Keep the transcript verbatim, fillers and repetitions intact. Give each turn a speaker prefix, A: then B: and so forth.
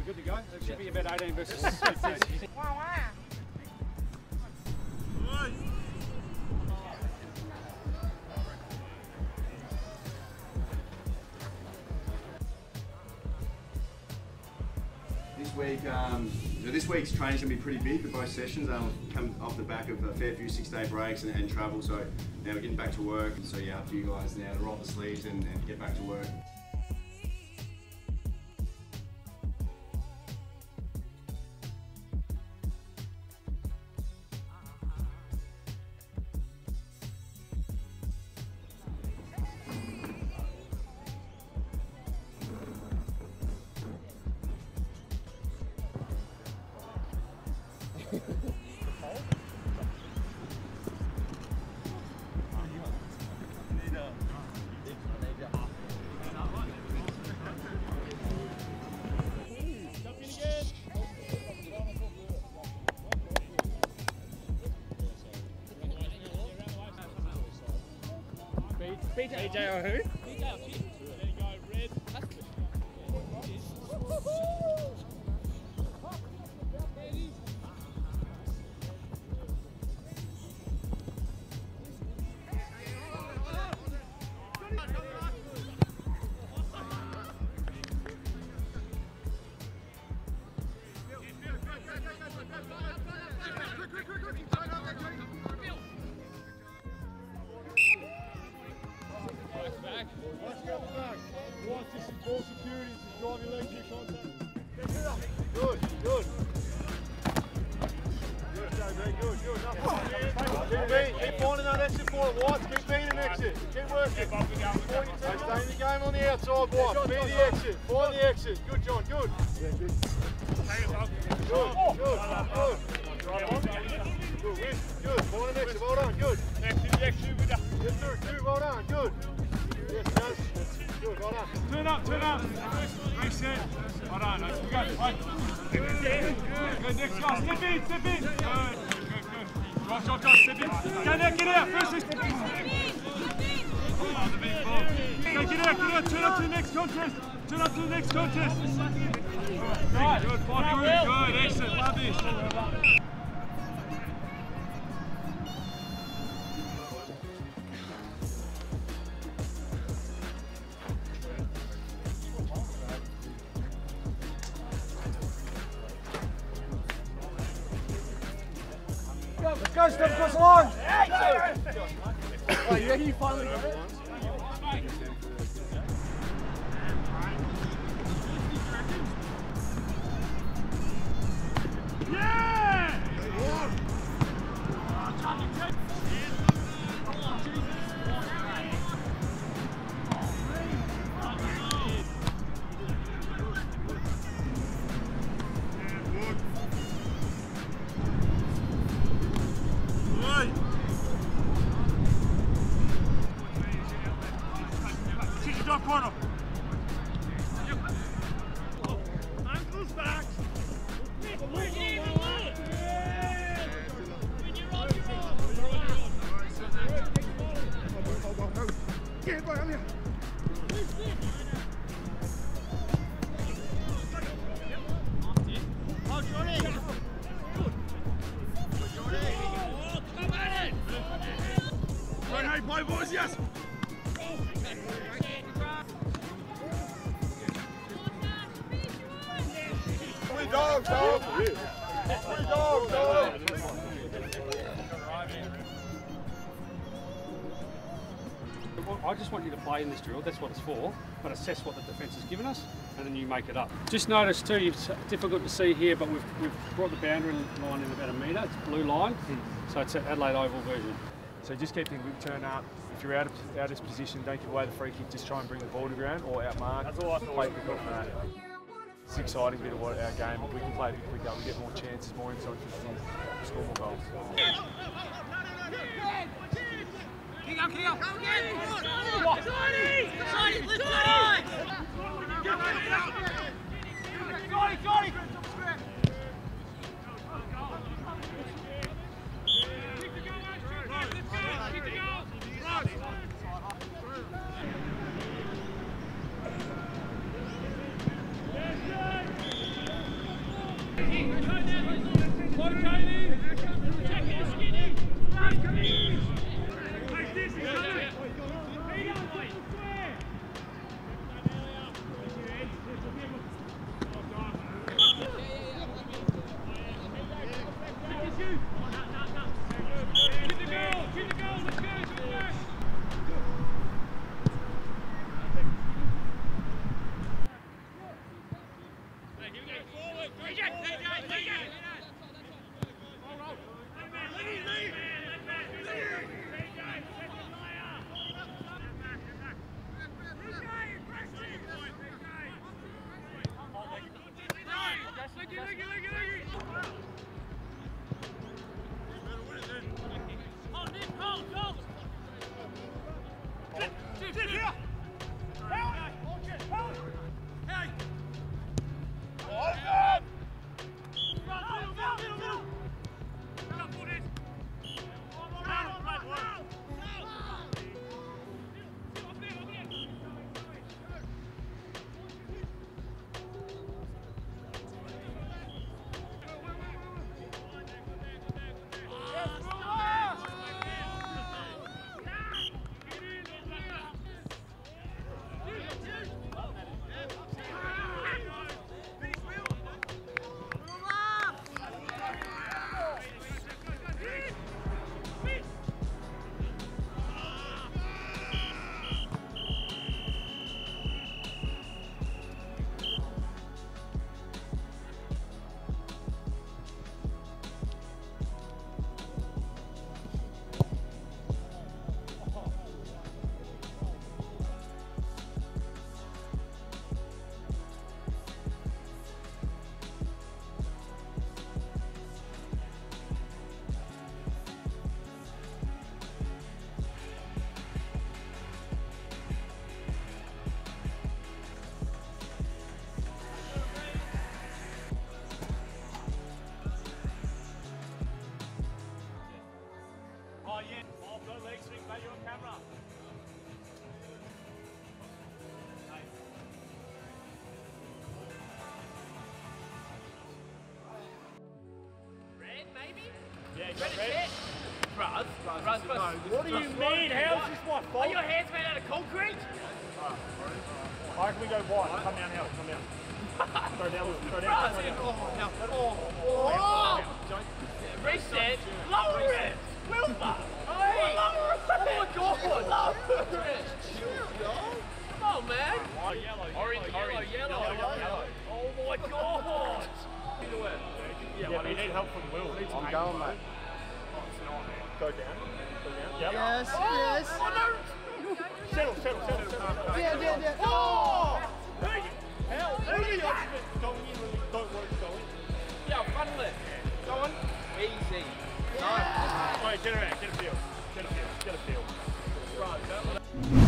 A: Good to go. It should be about eighteen versus fifteen.
B: This week, um, so this week's training's going to be pretty big for both sessions. Um, come off the back of a fair few six-day breaks and, and travel, so now we're getting back to work. So yeah, up to you guys now to roll the sleeves and, and get back to work.
A: B J or who?
C: B J or Kid. There you go, red. That's good.
D: Watch this is ball security, this is drive your legs through contact. Good, good. Good, J B, good, good. Keep beating, keep finding that exit for it, White. Keep beating an exit. Keep working. Hey, stay in the game on the outside, White. Beat the exit, find the exit. Good, John, good. Good, good, good. Good, win, good. Find an exit, well done, good. Exit, exit with that. Yes, sir, two, well done, good. Yes, Jazz. Good, well done.
A: Turn up, turn up. Reset. Well done. Nice. We go. Right. Good. Good. Next guy. Step in, step in. Good. Good, good. Right shot, guys. Step in. Go now, get out. First step in. Oh, the big ball. Okay, get out, get out. Turn up to the next contest. Turn up to the next contest. Right. Good. Five good. Good. Excellent. Love this.
D: Let's go, Steph, across the line! Oh, you ready? You finally got it?
A: Yeah! Corner. Ankles back. Get right on here. Oh, Jordan. Jordan. Oh, come at it. Right, hey, play boys, yes.
D: Dogs, dog! Three dogs, dog!
A: I just want you to play in this drill, that's what it's for, but assess what the defence has given us, and then you make it up. Just notice too, it's difficult to see here, but we've, we've brought the boundary line in about a metre, it's blue line, so it's an Adelaide Oval version.
E: So just keep thinking, turn up. If you're out of, out of this position, don't give away the free kick, just try and bring the ball to ground or out mark. That's all I play quick off that. It's an exciting bit of what our game, but we can play a bit quicker, we get more chances, more inside fifteen, score more goals.
C: Kick out, kick out! Go again! Shorty! Shorty! Let's go! Shorty! Shorty!
F: Yeah, you ready? Bruz, Bruz, Bruz.
D: What do you mean? How is this my fault?
F: Are your hands made out of concrete?
D: I reckon we go wide. Come down, Hal. Come down. Throw down. Throw down.
F: Bruz,
D: Throw down.
F: oh, no.
D: Oh,
F: oh. Reset. Lower it. Wilbur. Hey. Lower it. Oh my God. Lower it. Come on, man.
D: Oh, yellow.
F: Orange, orange, yellow, yellow, yellow. Oh my God.
D: Yeah, well, you need help from Will.
B: I'm going, mate.
D: Go down. Go down. Yep.
C: Yes,
F: Oh,
C: yes.
F: oh no.
D: Settle, settle, settle, settle.
C: Yeah, yeah, yeah.
F: Oh!
D: Hey! Hell, what are the odds of it going in when we don't want it to go in?
F: Yeah, funnel it. Go on. Easy.
D: Alright, get around, get a feel. Get a feel, get a feel.
F: Right,